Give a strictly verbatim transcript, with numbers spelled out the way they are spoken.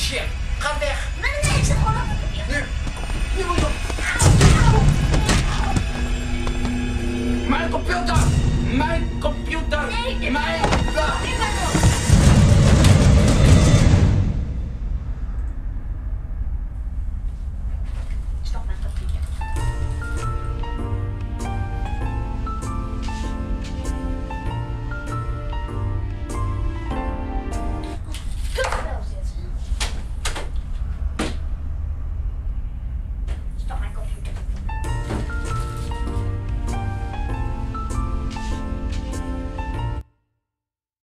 Shit, ga weg. Nee, nee, nee, ik zit gewoon op de computer. Nu, nu moet je op. Mijn computer! Mijn computer!